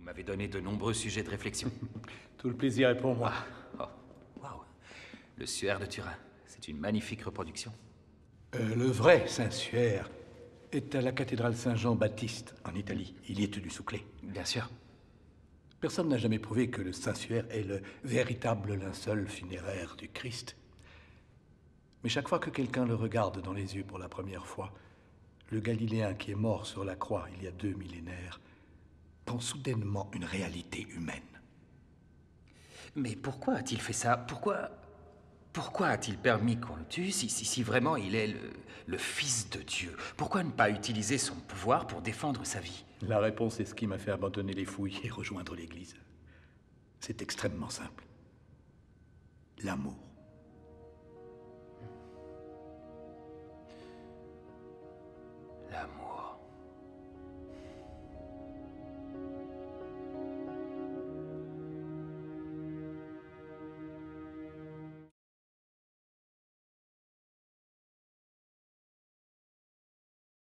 m'avez donné de nombreux sujets de réflexion. Tout le plaisir est pour moi. Oh, waouh. Le suaire de Turin, c'est une magnifique reproduction. Le vrai Saint-Suaire est à la cathédrale Saint-Jean-Baptiste, en Italie. Il y est tenu sous clé. Bien sûr. Personne n'a jamais prouvé que le Saint-Suaire est le véritable linceul funéraire du Christ. Mais chaque fois que quelqu'un le regarde dans les yeux pour la première fois, le Galiléen qui est mort sur la croix il y a 2 millénaires prend soudainement une réalité humaine. Mais pourquoi a-t-il fait ça? Pourquoi a-t-il permis qu'on le tue si vraiment il est le Fils de Dieu? Pourquoi ne pas utiliser son pouvoir pour défendre sa vie? La réponse est ce qui m'a fait abandonner les fouilles et rejoindre l'Église. C'est extrêmement simple. L'amour. L'amour.